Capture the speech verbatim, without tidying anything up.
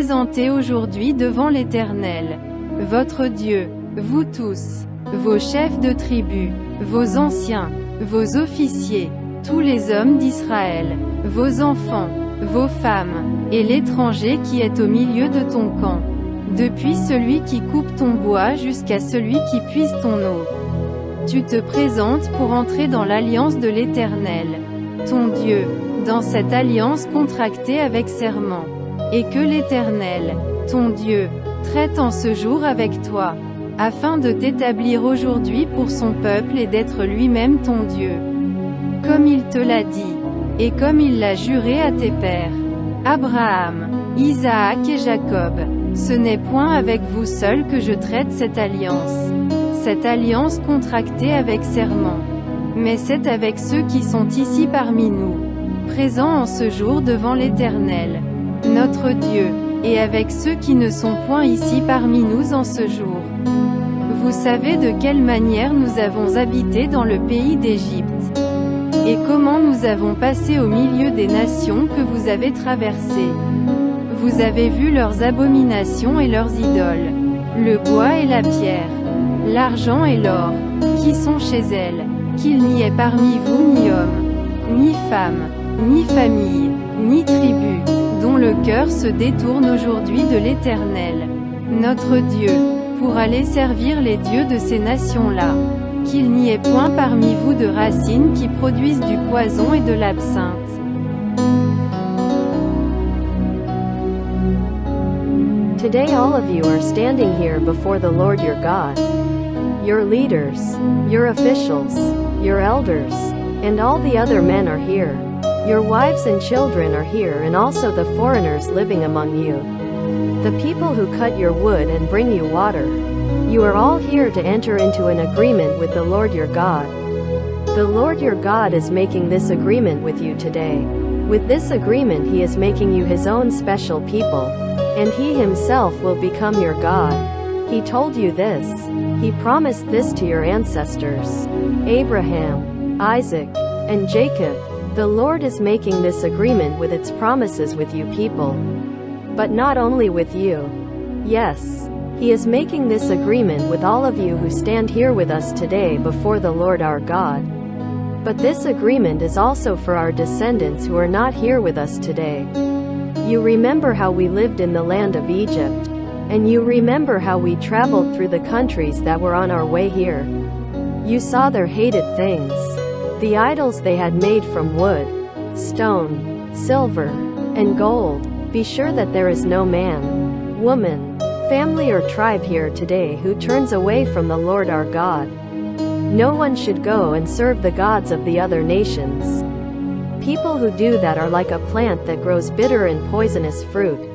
présentez aujourd'hui devant l'Éternel, votre Dieu, vous tous, vos chefs de tribu, vos anciens, vos officiers, tous les hommes d'Israël, vos enfants, vos femmes, et l'étranger qui est au milieu de ton camp, depuis celui qui coupe ton bois jusqu'à celui qui puise ton eau. Tu te présentes pour entrer dans l'alliance de l'Éternel, ton Dieu, dans cette alliance contractée avec serment, et que l'Éternel, ton Dieu, traite en ce jour avec toi, afin de t'établir aujourd'hui pour son peuple et d'être lui-même ton Dieu. Comme il te l'a dit, et comme il l'a juré à tes pères, Abraham, Isaac et Jacob, ce n'est point avec vous seuls que je traite cette alliance, cette alliance contractée avec serment, mais c'est avec ceux qui sont ici parmi nous, présents en ce jour devant l'Éternel, notre Dieu, et avec ceux qui ne sont point ici parmi nous en ce jour. Vous savez de quelle manière nous avons habité dans le pays d'Égypte, et comment nous avons passé au milieu des nations que vous avez traversées. Vous avez vu leurs abominations et leurs idoles, le bois et la pierre, l'argent et l'or, qui sont chez elles, qu'il n'y ait parmi vous ni homme, ni femme, ni famille, ni tribu, dont le cœur se détourne aujourd'hui de l'Éternel, notre Dieu, pour aller servir les dieux de ces nations-là. Qu'il n'y ait point parmi vous de racines qui produisent du poison et de l'absinthe. Today all of you are standing here before the Lord your God. Your leaders, your officials, your elders, and all the other men are here. Your wives and children are here, and also the foreigners living among you. The people who cut your wood and bring you water. You are all here to enter into an agreement with the Lord your God. The Lord your God is making this agreement with you today. With this agreement he is making you his own special people, and he himself will become your God. He told you this. He promised this to your ancestors, Abraham, Isaac, and Jacob. The Lord is making this agreement with its promises with you people. But not only with you. Yes, he is making this agreement with all of you who stand here with us today before the Lord our God. But this agreement is also for our descendants who are not here with us today. You remember how we lived in the land of Egypt, and you remember how we traveled through the countries that were on our way here. You saw their hated things, the idols they had made from wood, stone, silver, and gold. Be sure that there is no man, woman, family or tribe here today who turns away from the Lord our God. No one should go and serve the gods of the other nations. People who do that are like a plant that grows bitter and poisonous fruit.